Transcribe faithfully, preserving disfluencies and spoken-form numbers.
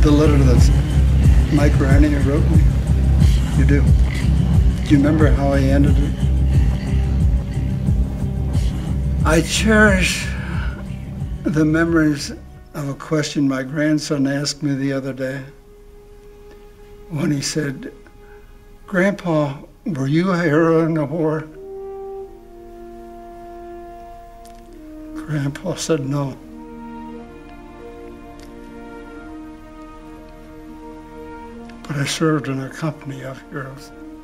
the letter that Mike Granny wrote me? You do. Do you remember how he ended it? I cherish the memories of a question my grandson asked me the other day when he said, "Grandpa, were you a hero in the war?" Grandpa said no. But I served in a company of heroes.